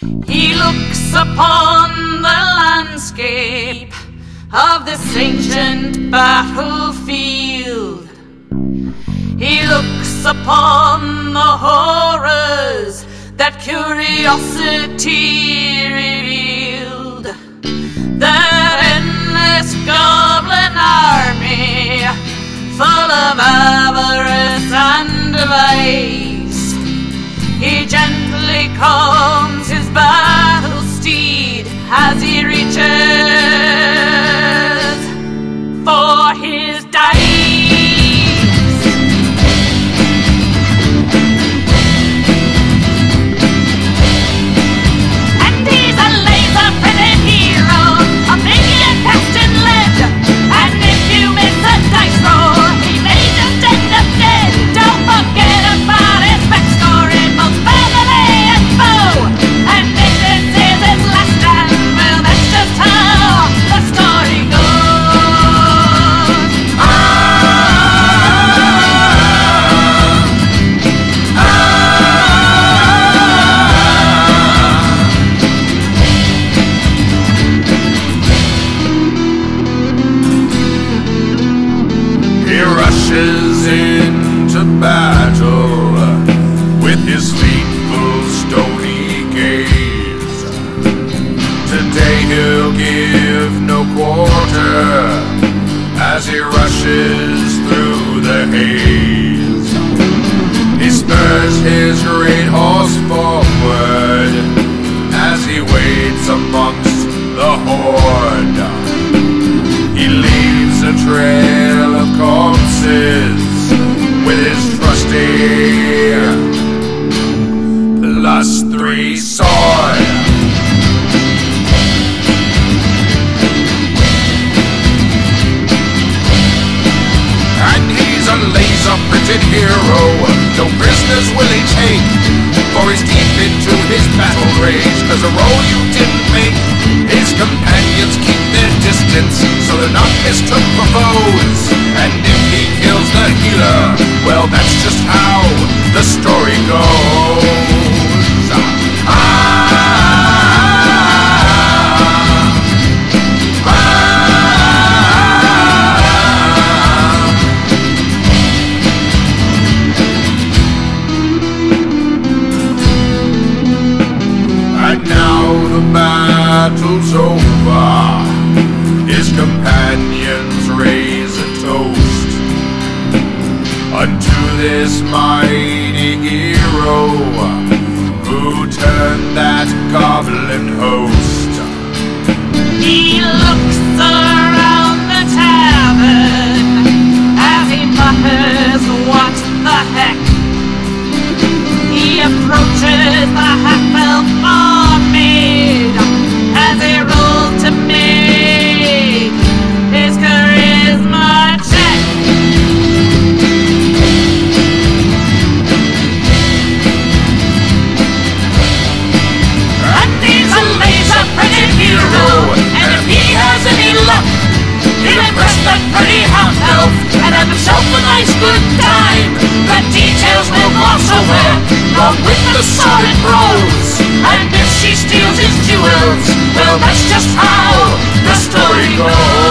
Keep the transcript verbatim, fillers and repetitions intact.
He looks upon the landscape of this ancient battlefield. He looks upon the horrors that curiosity revealed. That endless goblin army, full of avarice and vice. He gently calms his battle steed as he reaches for his dice. And he's a laser-printed hero, a million cast in lead. And if you miss a dice roll, he may just end up dead. Don't forget about his backstory, both family and foe. And if this is his last stand, well, that's just how the story goes. Ah, ah, He rushes into battle with his fateful stony gaze. Today he'll give no quarter as he rushes through the haze. He spurs his great horse forward as he waits amongst the horde. He leaves a trail of corpses with his trusty plus three sword. And he's a laser-printed hero, no prisoners will he take, for he's deep into his battle rage, cause a role you didn't make. His companions keep their distance, so they're not mistook for foes. And if he kills the healer, well, that's just how the story goes. Ah, ah, ah. And now the battle's over, his companions raise a toast unto this mighty hero who turned that goblin host. He looks around the tavern as he mutters, what the heck? He approaches the half-elf barmaid as he rolls to make his charisma check. And he's a laser-printed hero, and if he has any luck, he'll impress that pretty house elf and have himself a nice good time. The details will gloss over, along with the sordid prose. And if she steals his jewels, well, that's just how the story goes.